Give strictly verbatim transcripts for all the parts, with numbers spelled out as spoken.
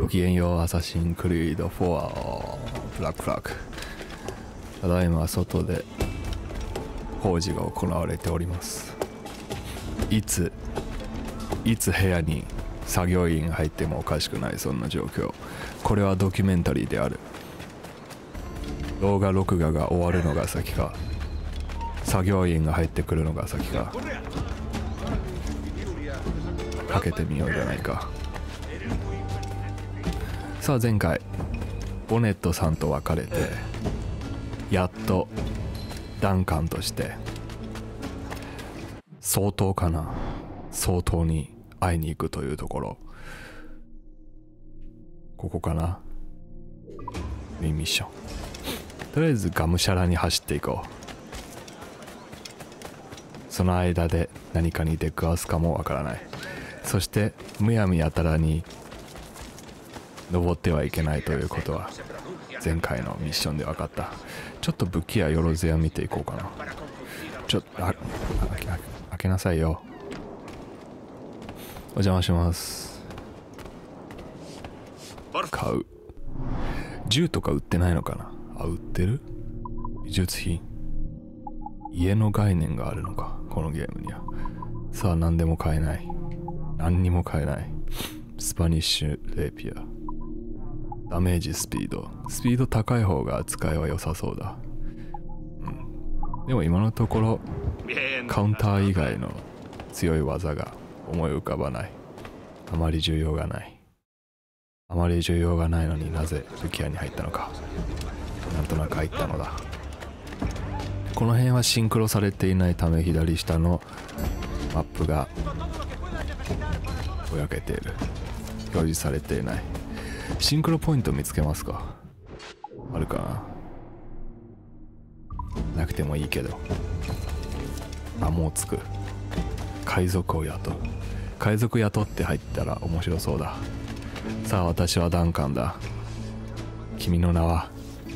きげんよう、アサシンクリードフォアブラックフラッグ。ただいま外で工事が行われております。いついつ部屋に作業員が入ってもおかしくない、そんな状況。これはドキュメンタリーである。動画録画が終わるのが先か、作業員が入ってくるのが先か、かけてみようじゃないか。さあ前回ボネットさんと別れて、やっとダンカンとして相当かな相当に会いに行くというところ。ここかな、メインミッション。とりあえずがむしゃらに走っていこう。その間で何かに出くわすかもわからない。そしてむやみやたらに登ってはいけないということは前回のミッションで分かった。ちょっと武器やよろずや見ていこうかな。ちょっとああ開けなさいよ。お邪魔します。買う。銃とか売ってないのかな。あ、売ってる。美術品。家の概念があるのかこのゲームには。さあ何でも買えない。何にも買えない。スパニッシュレピア。ダメージスピード。スピード高い方が扱いは良さそうだ。うん。でも今のところカウンター以外の強い技が思い浮かばない。あまり重要がない。あまり重要がないのになぜ武器屋に入ったのか。なんとなく入ったのだ。この辺はシンクロされていないため左下のマップがぼやけている。表示されていない。シンクロポイント見つけますか。あるかな。なくてもいいけど。あ、もうつく。海賊を雇う。海賊雇って入ったら面白そうだ。さあ私はダンカンだ。君の名は。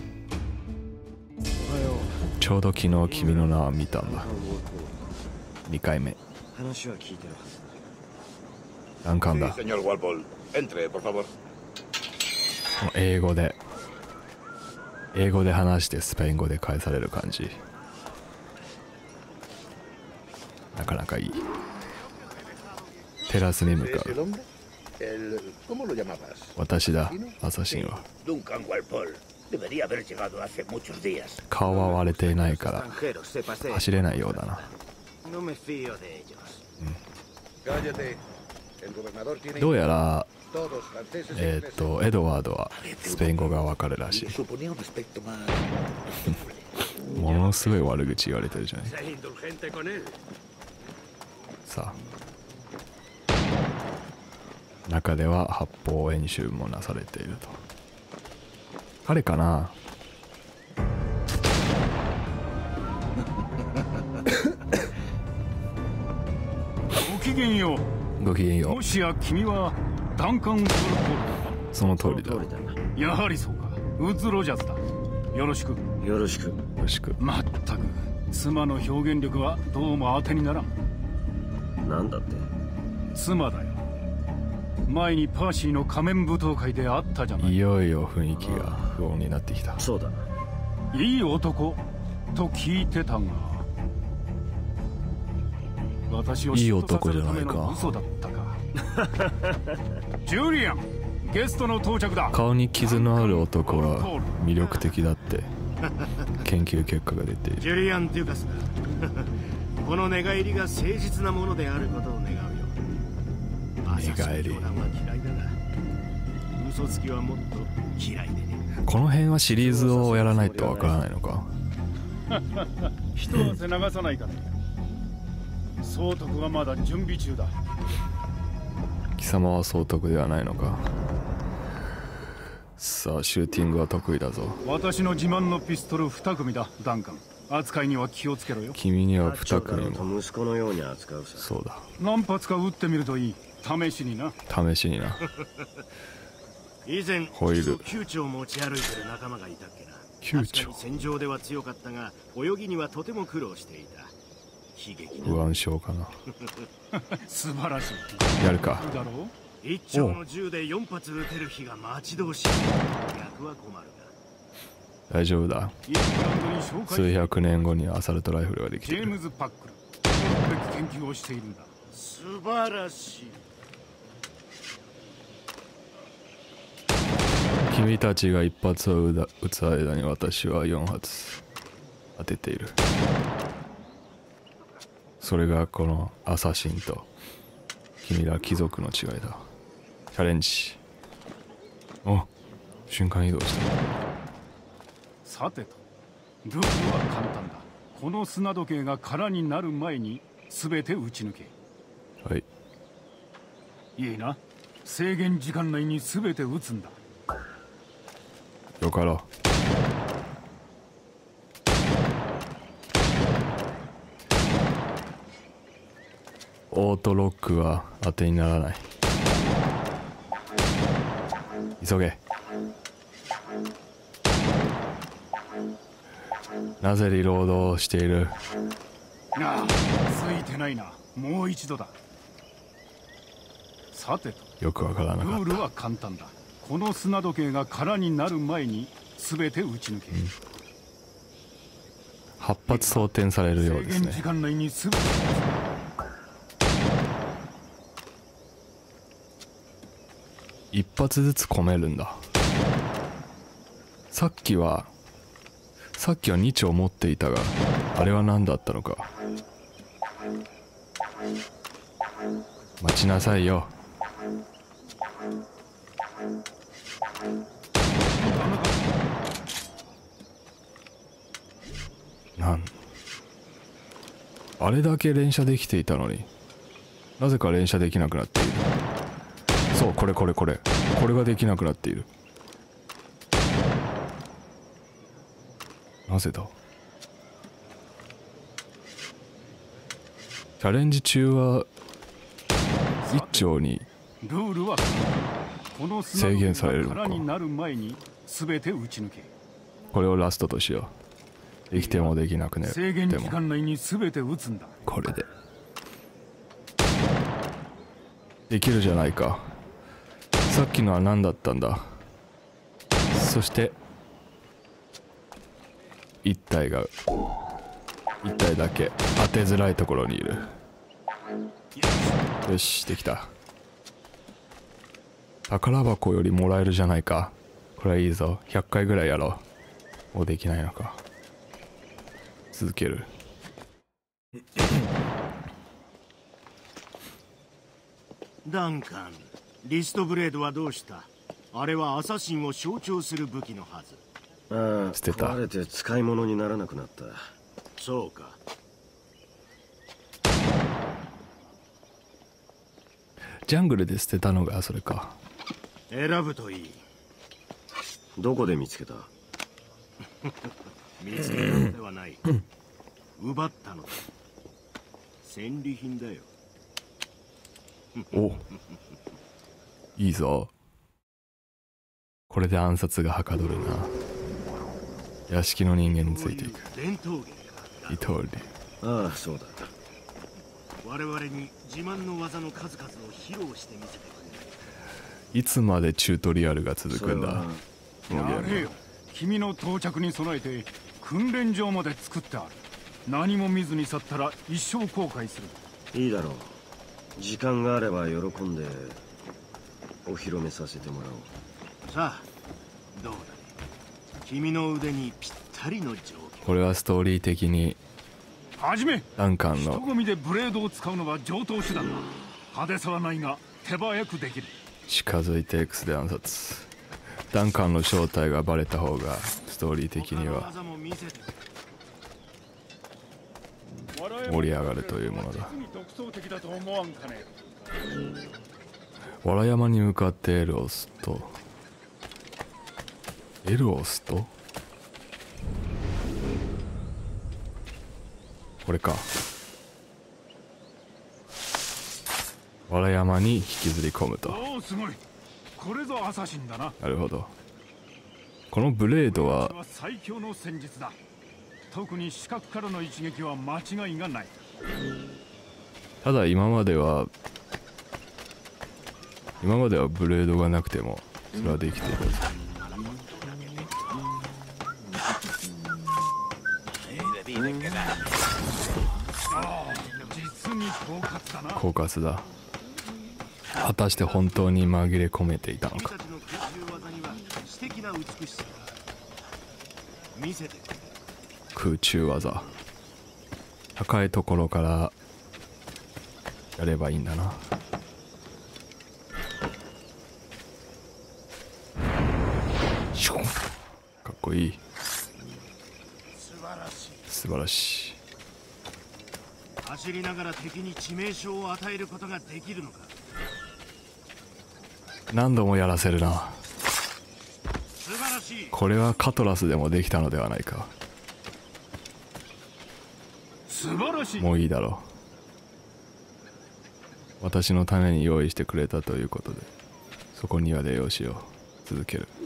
ちょうど昨日君の名は見たんだ。にかいめ。 話は聞いてるはずだ。 ダンカンだ。英語で英語で話してスペイン語で返される感じ、なかなかいい。テラスに向かう。私だ、アサシンは。顔は割れていないから走れないようだな。うん、どうやらえっとエドワードはスペイン語がわかるらしい。ものすごい悪口言われてるじゃない。さあ中では発砲演習もなされていると。彼かな。 ごきげんよう。 ごきげんよう。 もしや君はダンカン・ウズロポールだ。 その通りだ。 やはりそうか。ウッズ・ロジャーズだ。よろしく。 よろしく。 よろしく。 まったく妻の表現力はどうも当てにならん。 なんだって。 妻だよ。前にパーシーの仮面舞踏会で会ったじゃない。 いよいよ雰囲気が不穏になってきた。 そうだ。 いい男と聞いてたが、私をいい男じゃないか。 嘘だったか。ジュリアン、ゲストの到着だ。 顔に傷のある男は魅力的だって研究結果が出ている。 ジュリアン・デュカスだ。この寝返りが誠実なものであることを願うよ。 寝返り。 嘘つきはもっと嫌いでね。 この辺はシリーズをやらないとわからないのか。 一汗流さないかね。総督はまだ準備中だ。 貴様は総督ではないのか。さあシューティングは得意だぞ。 私の自慢のピストルに組だ、ダンカン。扱いには気をつけろよ。 君にはに組も。 息子のように扱うさ。 そうだ。 何発か撃ってみるといい。試しにな。 試しにな。 以前ホイール窮地を持ち歩いてる仲間がいたっけな。 窮地。 確かに戦場では強かったが泳ぎにはとても苦労していた。悲劇な。 不安症かな。 素晴らしい。 やるか。 だろ一丁の銃でよん発撃てる日が待ち遠しい。逆は困るが。 大丈夫だ。 イングランドに紹介数百年後にアサルトライフルができジェームてる。 ズ・パックル驚くべき研究をしているんだ。 素晴らしい。 君たちが一発を撃つ間に私はよん発当てている。それがこのアサシンと君ら貴族の違いだ。チャレンジ。お、瞬間移動した。 さてと、ルールは簡単だ。この砂時計が空になる前に全て撃ち抜け。 はい。 いいな。制限時間内に全て撃つんだ。 よかろう。オートロックは当てにならない。急げ。なぜリロードをしている？ ああ、ついてないな。もう一度だ。さてと、 よくわからなかった。 ルールは簡単だ。この砂時計が空になる前に全て撃ち抜け。 はち発装填されるよう制ですね。 限時間内に全て。 一発ずつ込めるんだ。さっきはさっきはに丁持っていたが、あれは何だったのか。待ちなさいよ。なんあれだけ連射できていたのに、なぜか連射できなくなっている。そう、これこれこれこれができなくなっている。なぜだ。チャレンジ中は一丁にルールはこの制限されるのか。 空になる前に全て撃ち抜け。 これをラストとしよう。できてもできなくね制限でも時間内に全て撃つんだ。 これでできるじゃないか。さっきのは何だったんだ。そして一体が一体だけ当てづらいところにいる。よし、できた。宝箱よりもらえるじゃないか。これはいいぞ。ひゃっかいぐらいやろう。もうできないのか。続ける。 ダンカン、リストブレードはどうした？あれはアサシンを象徴する武器のはず。 ああ、 捨てた。 壊れて使い物にならなくなった。 そうか。 ジャングルで捨てたのがそれか。 選ぶといい。 どこで見つけた？ 見つけたのではない。奪ったのだ。戦利品だよ。 お、いいぞ。これで暗殺がはかどるな。屋敷の人間についていく。 伝統芸イトール。 ああ、そうだ。 我々に自慢の技の数々を披露してみせてくいつまでチュートリアルが続くんだ。このゲームやれよ。君の到着に備えて訓練場まで作ってある。何も見ずに去ったら一生後悔する。 いいだろう。時間があれば喜んでお披露目させてもらおう。 れ。さあ、どうだね。君の腕にぴったりの状況。 これはストーリー的にはじめ、 ダンカン人の混みでブレードを使うのは上等手段だ。派手さはないが手早くできる。 近づいて X で暗殺。ダンカンの正体がバレた方がストーリー的には盛り上がるというものだ。 独創的だと思わんかね。 わら山に向かって エル を押すと エル を押すとこれか。わら山に引きずり込むと。 おお、すごい。これぞアサシンだな。 なるほど。このブレードは最強の戦術だ。特に視覚からの一撃は間違いがない。 ただ今までは今まではブレードがなくてもそれはできている。 実に狡猾だな。 狡猾だ。果たして本当に紛れ込めていたのか。空中技、高いところからやればいいんだな。かっこいい。素晴らしい。 走りながら敵に致命傷を与えることができるのか。 何度もやらせるな。 素晴らしい。 これはカトラスでもできたのではないか。 素晴らしい。 もういいだろう。私のために用意してくれたということで、そこには礼をしよう。続ける。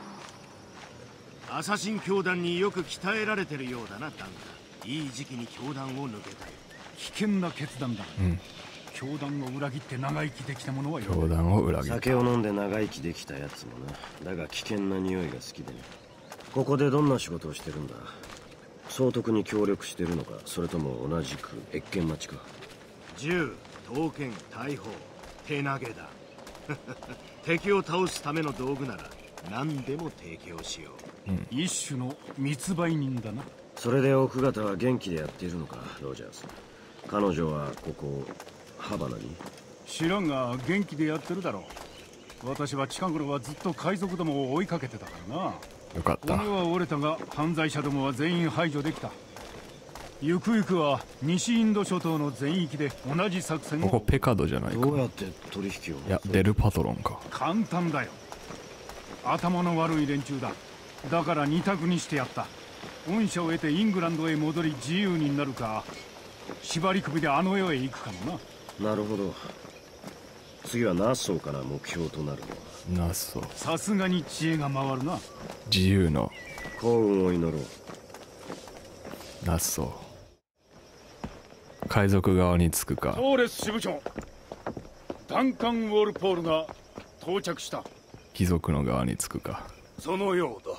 アサシン教団によく鍛えられてるようだな、ダンカ。いい時期に教団を抜けた。 危険な決断だ。 うん。 教団を裏切って長生きできた者はいる。 教団を裏切った。 酒を飲んで長生きできたやつもな。だが危険な匂いが好きでね。ここでどんな仕事をしてるんだ。総督に協力してるのか、それとも同じく謁見待ちか。 銃、刀剣、大砲、手投げだ。敵を倒すための道具なら何でも提供しよう。 うん、 一種の密売人だな。 それで奥方は元気でやっているのか、ロジャース。彼女はここハバナに。 知らんが元気でやってるだろう。私は近頃はずっと海賊どもを追いかけてたからな。 よかった。 骨は折れたが犯罪者どもは全員排除できた。ゆくゆくは西インド諸島の全域で同じ作戦を。 ここペカドじゃないか。 どうやって取引を。 いや、デルパトロンか。 簡単だよ。頭の悪い連中だ。だから二択にしてやった。恩赦を得てイングランドへ戻り自由になるか、縛り首であの世へ行くかもな。 なるほど。次はナッソーから目標となるのは。 ナッソー。 さすがに知恵が回るな。 自由の幸運を祈ろう。 ナッソー。海賊側につくか。 トーレス支部長、ダンカン・ウォルポールが到着した。 貴族の側につくか。 そのようだ。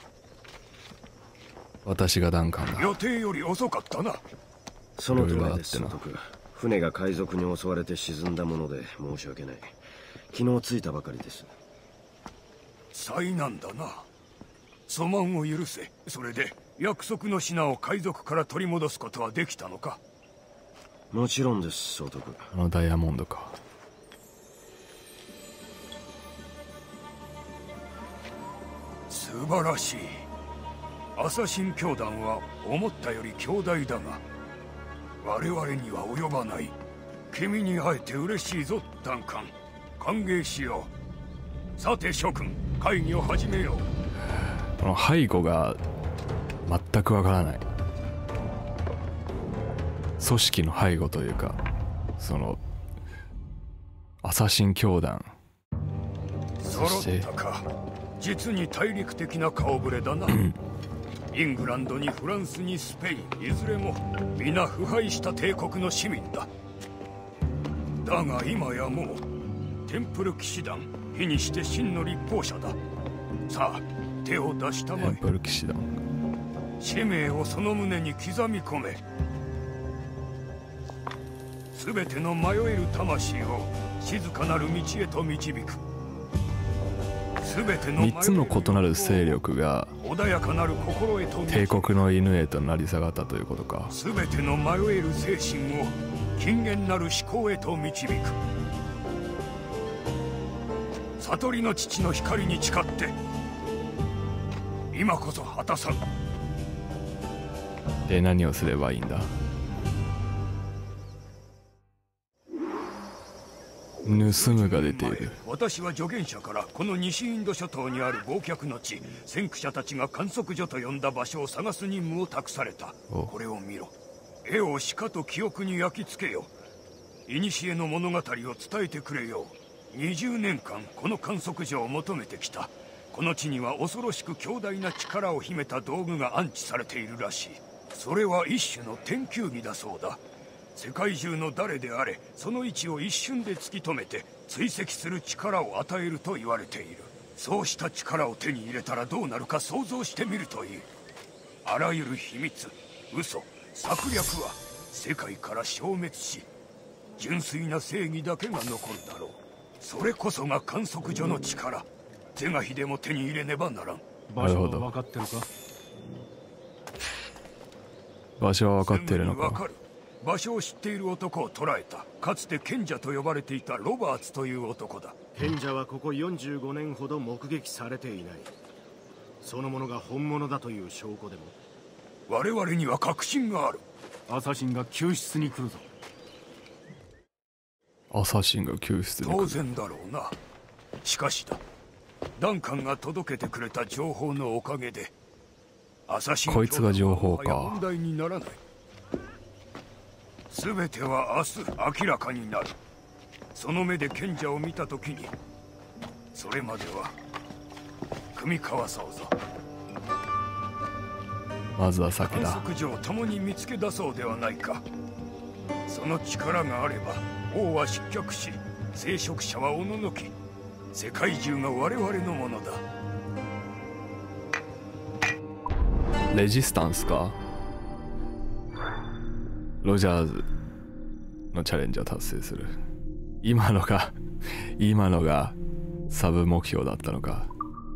私がダンカンだ。 予定より遅かったな。 その通りです。 いろいろあってな総督。船が海賊に襲われて沈んだもので申し訳ない。昨日着いたばかりです。 災難だな。粗慢を許せ。それで約束の品を海賊から取り戻すことはできたのか。 もちろんです、総督。 あのダイヤモンドか。 素晴らしい。アサシン教団は思ったより強大だが、我々には及ばない。君に会えて嬉しいぞ、ダンカン。歓迎しよう。さて諸君、会議を始めよう。 この背後が全くわからない。組織の背後というか、そのアサシン教団。そ揃してったか。実に大陸的な顔ぶれだな。イングランドにフランスにスペイン、いずれも皆腐敗した帝国の市民だ。だが今やもうテンプル騎士団、日にして真の立法者だ。さあ手を出したまえ。 テンプル騎士団。 使命をその胸に刻み込め。全ての迷える魂を静かなる道へと導く。 みっつの異なる勢力が穏やかなる心へと帝国の犬へと成り下がったということか。 全ての迷える精神を謹厳なる思考へと導く。悟りの父の光に誓って今こそ果たさん。 で、何をすればいいんだ。盗むが出ている。 私は助言者からこの西インド諸島にある忘却の地、先駆者たちが観測所と呼んだ場所を探す任務を託された。これを見ろ。絵をしかと記憶に焼き付けよ。古の物語を伝えてくれよう。にじゅうねんかんこの観測所を求めてきた。この地には恐ろしく強大な力を秘めた道具が安置されているらしい。それは一種の天球儀だそうだ。 世界中の誰であれその位置を一瞬で突き止めて追跡する力を与えると言われている。そうした力を手に入れたらどうなるか想像してみるといい。あらゆる秘密、嘘、策略は世界から消滅し、純粋な正義だけが残るだろう。それこそが観測所の力。是が非でも手に入れねばならん。 場所は分かってるか？ 場所は分かっているのか。 分かる。場所を知っている男を捕らえた。かつて賢者と呼ばれていたロバーツという男だ。 賢者はここよんじゅうごねんほど目撃されていない。そのものが本物だという証拠でも？ 我々には確信がある。 アサシンが救出に来るぞ。 アサシンが救出に来る。 当然だろうな。しかしだ、ダンカンが届けてくれた情報のおかげでアサシンこいつが情報か。 問題にならない。全ては明日明らかになる。その目で賢者を見たときに、それまでは組み交わそうぞ。 まずは先だ。 観測所を共に見つけ出そうではないか。その力があれば王は失脚し、聖職者はおののき、世界中が我々のものだ。 レジスタンスか。ロジャーズのチャレンジを達成する。今のが今のがサブ目標だったのか。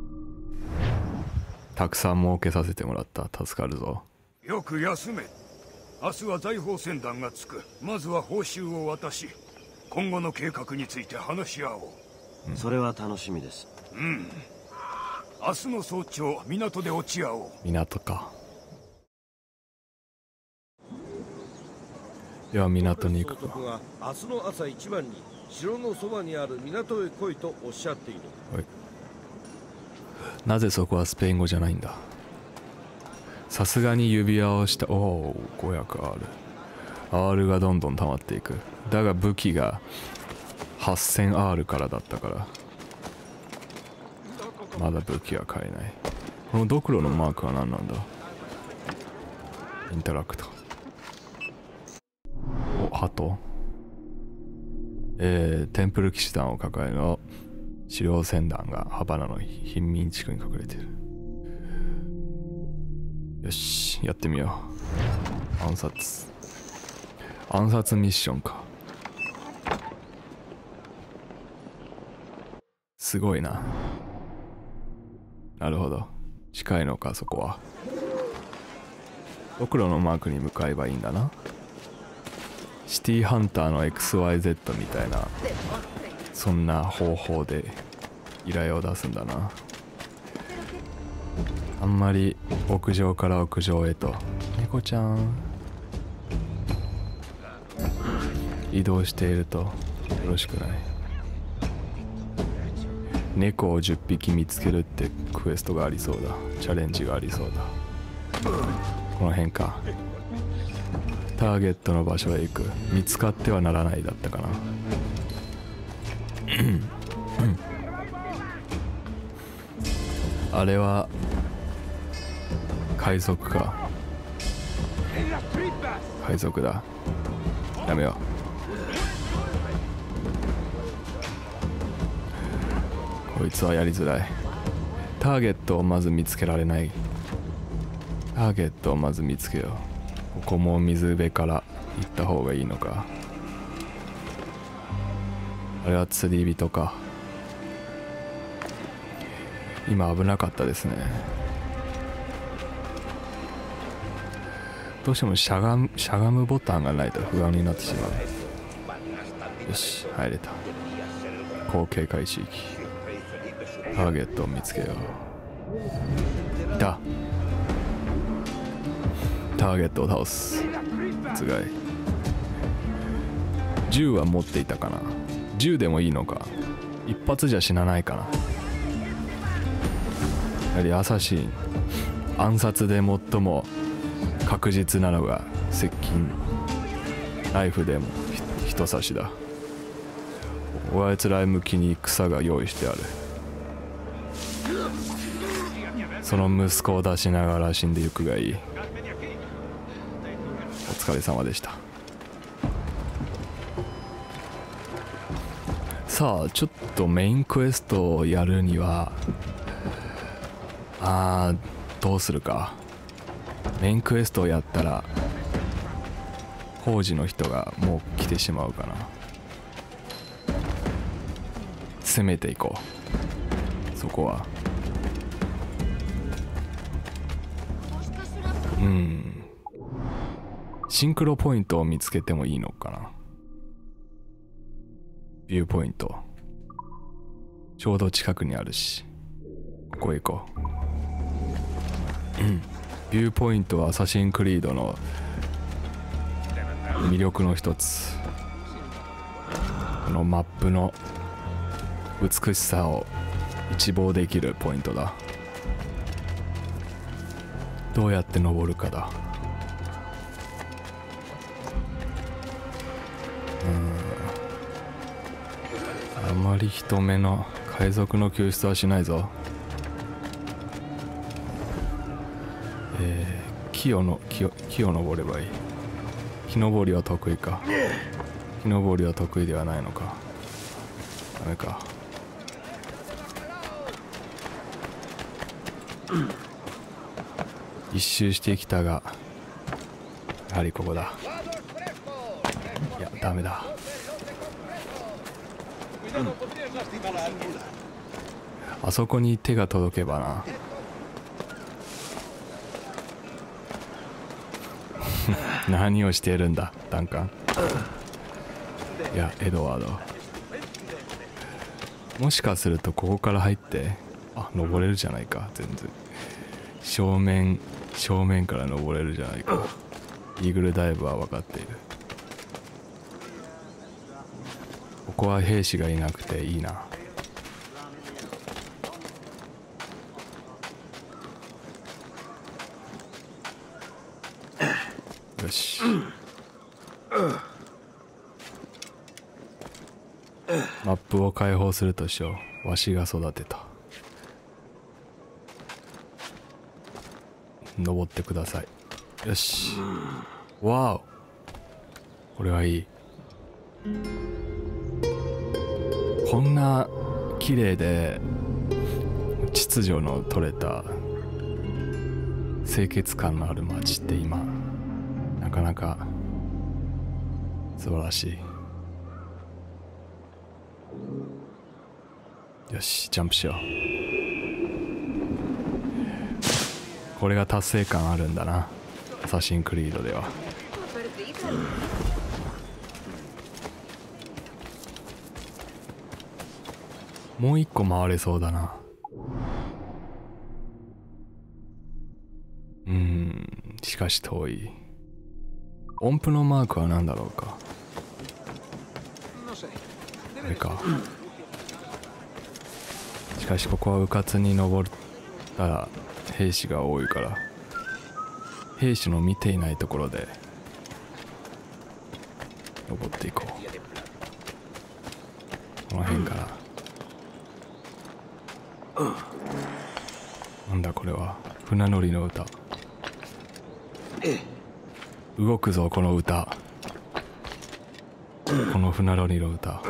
たくさん儲けさせてもらった。助かるぞ。 よく休め。明日は財宝船団がつく。まずは報酬を渡し、今後の計画について話し合おう。 うん、それは楽しみです。 うん。明日の早朝、港で落ち合おう。 港か。では港に行くか。 が明日の朝一番に城のそばにある港へ来いとおっしゃっている。 はい。なぜそこはスペイン語じゃないんだ。さすがに指輪をした。おお、ごひゃくアール。アール がどんどん溜まっていく。だが武器が はっせんアール からだったから、まだ武器は買えない。このドクロのマークは何なんだ。インタラクト。お、鳩。えー、テンプル騎士団を抱えの狩猟船団がハバナの貧民地区に隠れている。よし、やってみよう。暗殺。暗殺ミッションか。すごいな。なるほど。近いのか、そこは。ドクロのマークに向かえばいいんだな。シティハンターの エックスワイゼット みたいな、そんな方法で依頼を出すんだな。あんまり屋上から屋上へと。猫ちゃん移動しているとよろしくない。猫をじゅっぴき見つけるってクエストがありそうだ。チャレンジがありそうだ。この辺か。ターゲットの場所へ行く。見つかってはならないだったかな。あれは海賊か。海賊だ。やめよう。こいつはやりづらい。ターゲットをまず見つけられない。ターゲットをまず見つけよう。ここも水辺から行った方がいいのか。あれは釣り人か。今危なかったですね。どうしてもしゃがむ、しゃがむボタンがないと不安になってしまう。よし、入れた。高警戒地域。ターゲットを見つけよう。いた。ターゲットを倒す。つがい。銃は持っていたかな。銃でもいいのか。一発じゃ死なないかな。やはりアサシン、暗殺で最も確実なのが接近。ナイフでも人差しだ。おあつらい向きに草が用意してある。その息子を出しながら死んでゆくがいい。お疲れ様でした。 さあちょっとメインクエストをやるにはあーどうするか。メインクエストをやったら工事の人がもう来てしまうかな。攻めていこう、そこは。うん、シンクロポイントを見つけてもいいのかな。ビューポイントちょうど近くにあるし、ここへ行こう。うん、ビューポイントはアサシンクリードの魅力の一つ。このマップの美しさを一望できるポイントだ。どうやって登るかだ。うん、あまり人目の海賊の救出はしないぞ。えー、木をの木を木を登ればいい。木登りは得意か。木登りは得意ではないのか。ダメか。一周してきたが、やはりここだ。いやダメだ。うん、あそこに手が届けばな。何をしているんだダンカン。いやエドワード、もしかするとここから入って、あ登れるじゃないか。全然正面正面から登れるじゃないか。イーグルダイブは分かっている。ここは兵士がいなくていいな。よし、マップを開放するとしよう。わしが育てた。登ってください。よし、わお、これはいい。こんな綺麗で秩序の取れた清潔感のある街って今なかなか素晴らしい。よしジャンプしよう。これが達成感あるんだな、アサシンクリードでは。もう一個回れそうだな。うーん、しかし遠い。音符のマークは何だろうか。これか。しかしここは迂闊に登ったら兵士が多いから、兵士の見ていないところで登っていこう。この辺から。なんだこれは。船乗りの歌。動くぞこの歌。この船乗りの歌。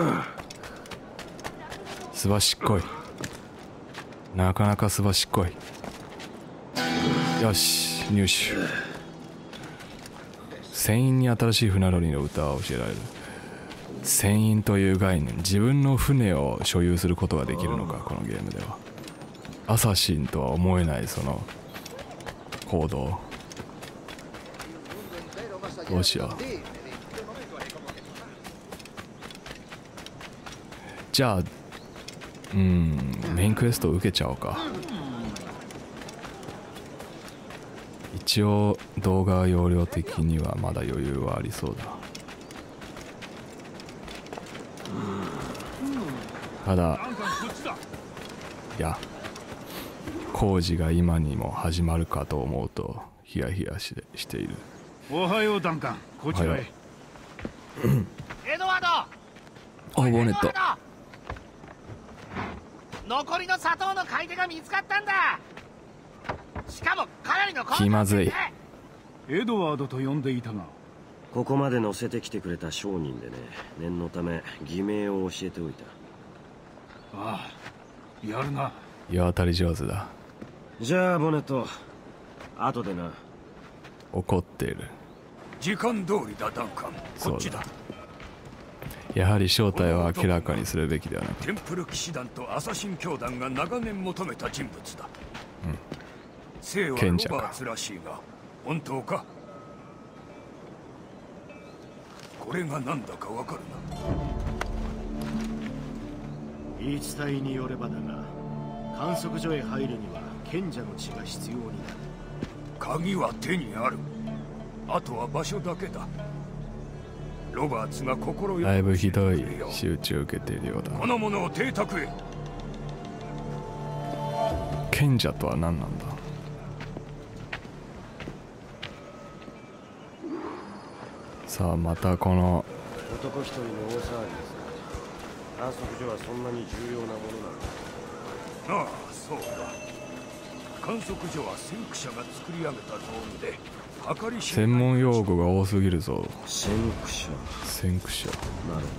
すばしっこい。なかなかすばしっこい。よし入手。船員に新しい船乗りの歌を教えられる。船員という概念、自分の船を所有することができるのかこのゲームでは。アサシンとは思えないその行動。どうしよう。じゃあうんメインクエストを受けちゃおうか。一応動画容量的にはまだ余裕はありそうだ。ただいや工事が今にも始まるかと思うとヒヤヒヤししている。 おはようダンカン、こちらへ。 エドワード、 あボネット。 残りの砂糖の買い手が見つかったんだ。しかもかなりの気まずい。 エドワードと呼んでいたが、 ここまで乗せてきてくれた商人でね、念のため偽名を教えておいた。 ああ、やるな。 世当たり上手だ。 じゃあボネット、後でな。 怒っている。 時間通りだダンカン。こっちだ。 やはり正体を明らかにするべきではなく、 テンプル騎士団とアサシン教団が長年求めた人物だ。うん。姓はロバーツらしいが本当か？これが何だかわかるな。 言い伝えによればだが、観測所へ入るには賢者の血が必要になる。 鍵は手にある。あとは場所だけだ。ロバーツが心よく。 だいぶひどい仕打ちを受けているようだ。 この者を邸宅へ。 賢者とは何なんだ？さあまたこの男一人の大騒ぎですが、観測所はそんなに重要なものなのか？ ああ、そうだ。観測所は先駆者が作り上げた道具で、計り知れない専門用語が多すぎるぞ。 先駆者。 先駆者。 なる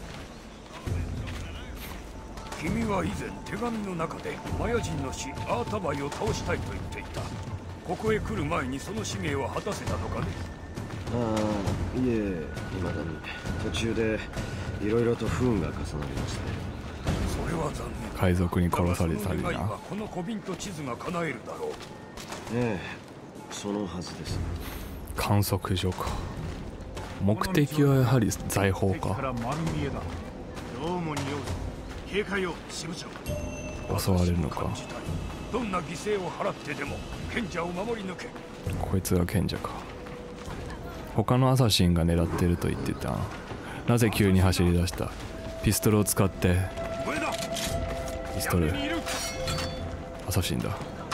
ほど。 君は以前手紙の中でマヤ人の死アータバイを倒したいと言っていた。ここへ来る前にその使命は果たせたのかね？ ああ、いえ、未だに途中でいろいろと不運が重なりましたね。 それは残念。 海賊に殺されたりな。 この小瓶と地図が叶えるだろう。 ええ、そのはずです。 観測所か。目的はやはり財宝か。 どうも匂う。警戒を、支部長。 襲われるのか。 どんな犠牲を払ってでも賢者を守り抜け。 こいつが賢者か。他のアサシンが狙っていると言ってた。なぜ急に走り出した？ピストルを使って。ピストル。アサシンだ。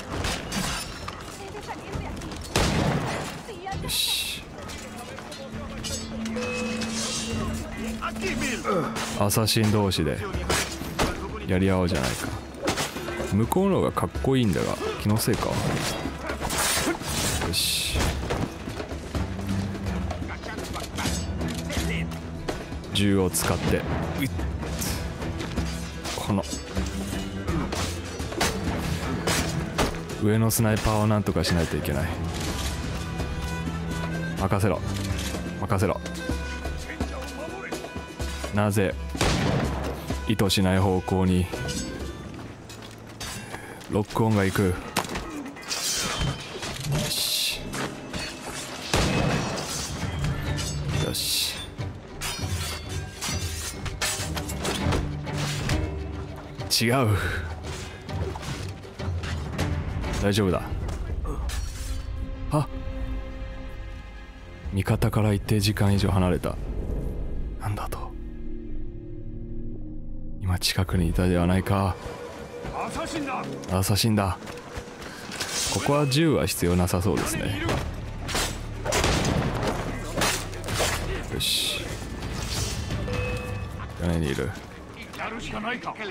よし。アサシン同士でやり合おうじゃないか。向こうの方がかっこいいんだが気のせいか。よし。銃を使ってこの上のスナイパーをなんとかしないといけない。任せろ任せろ。なぜ意図しない方向にロックオンが行く。よしよし。違う。大丈夫だ。あ、味方から一定時間以上離れた。なんだと。今近くにいたではないか。 アサシンだ。 アサシンだ。ここは銃は必要なさそうですね。よし。屋根にいる。 やるしかないか。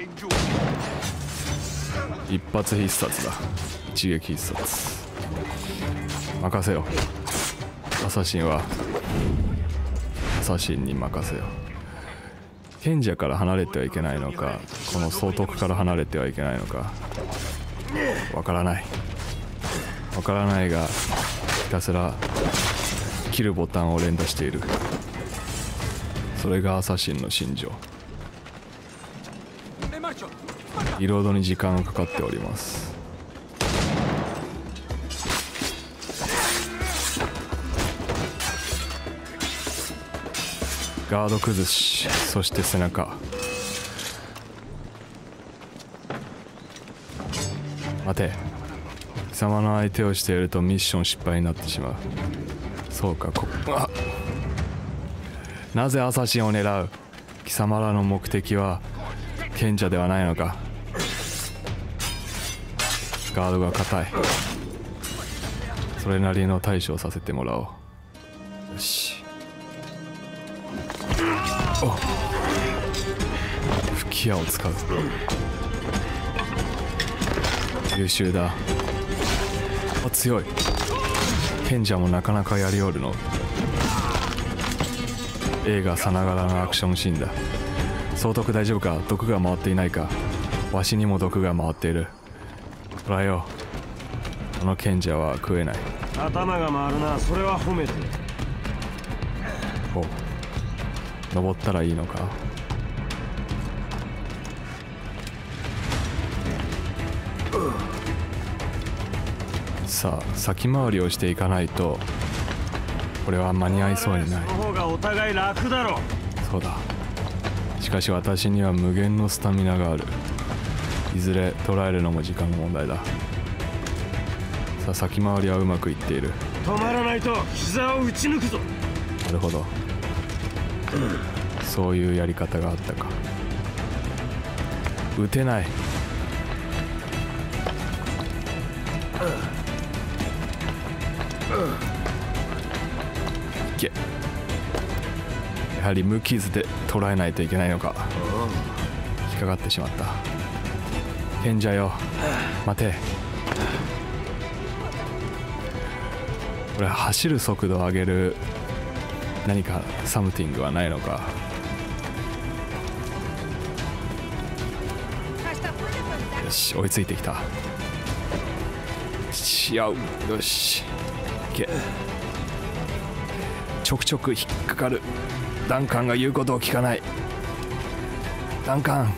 一発必殺だ。一撃必殺。任せろ。アサシンはアサシンに任せよ。賢者から離れてはいけないのか、この総督から離れてはいけないのかわからないわからないが、ひたすら切るボタンを連打している。それがアサシンの心情。リロードに時間がかかっております。ガード崩し、そして背中。待て。貴様の相手をしているとミッション失敗になってしまう。そうか、こあなぜアサシンを狙う？貴様らの目的は賢者ではないのか。ガードが硬い。それなりの対処をさせてもらおう。よし。お、吹き矢を使う。優秀だ。あ、強い。賢者もなかなかやりおるの。映画さながらのアクションシーンだ。総督大丈夫か？毒が回っていないか？ わしにも毒が回っている。捕らえよう。この賢者は食えない。 頭が回るな。それは褒めて。 お、登ったらいいのか。さあ先回りをしていかないとこれは間に合いそうにない。 その方がお互い楽だろ。 そうだ。しかし私には無限のスタミナがある。いずれ捕らえるのも時間の問題だ。さあ先回りはうまくいっている。 止まらないと膝を打ち抜くぞ。 なるほど、そういうやり方があったか。撃てない。いけ。やはり無傷で捉えないといけないのか。引っかかってしまった。賢者よ、待て。これ走る速度を上げる何かサムティングはないのか。よし、追いついてきた。し合う。よし、いけ。ちょくちょく引っかかる。ダンカンが言うことを聞かない。ダンカン、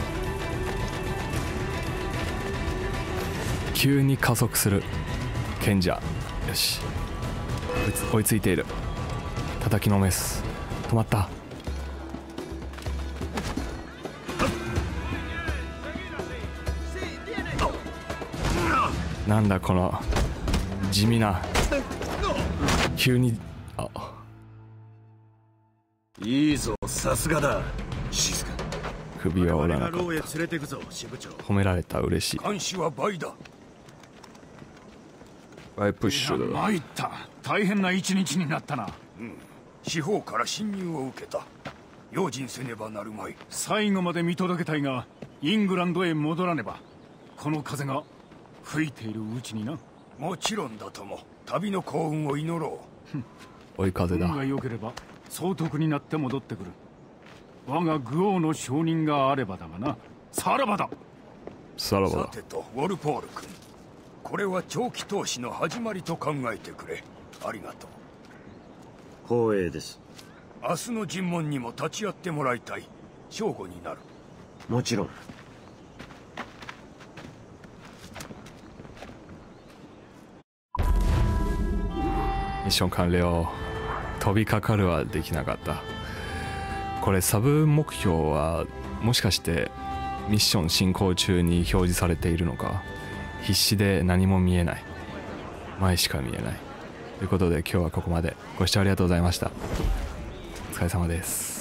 急に加速する賢者。よし、追いつ、追いついている。叩きのメス。止まった。なんだこの地味な。急に、あ、 いいぞ、さすがだ。静か。 首は折らなかった。 牢へ連れてくぞ、支部長。 褒められた。嬉しい。 監視は倍だ。 バイプッシュだ。 参った。大変な一日になったな。 うん、四方から侵入を受けた。用心せねばなるまい。 最後まで見届けたいが、イングランドへ戻らねば。この風が吹いているうちにな。 もちろんだとも。旅の幸運を祈ろ追い風だ。 運が良ければ総督になって戻ってくる。我が愚王の承認があればだがな。さらばだ。 う。 さらばだ。 さてとウォルポール君、これは長期投資の始まりと考えてくれ。ありがとう。 光栄です。 明日の尋問にも立ち会ってもらいたい。正午になる。 もちろん。 ミッション完了。飛びかかるはできなかった。これサブ目標はもしかしてミッション進行中に表示されているのか。必死で何も見えない。前しか見えない。ということで今日はここまで。ご視聴ありがとうございました。お疲れ様です。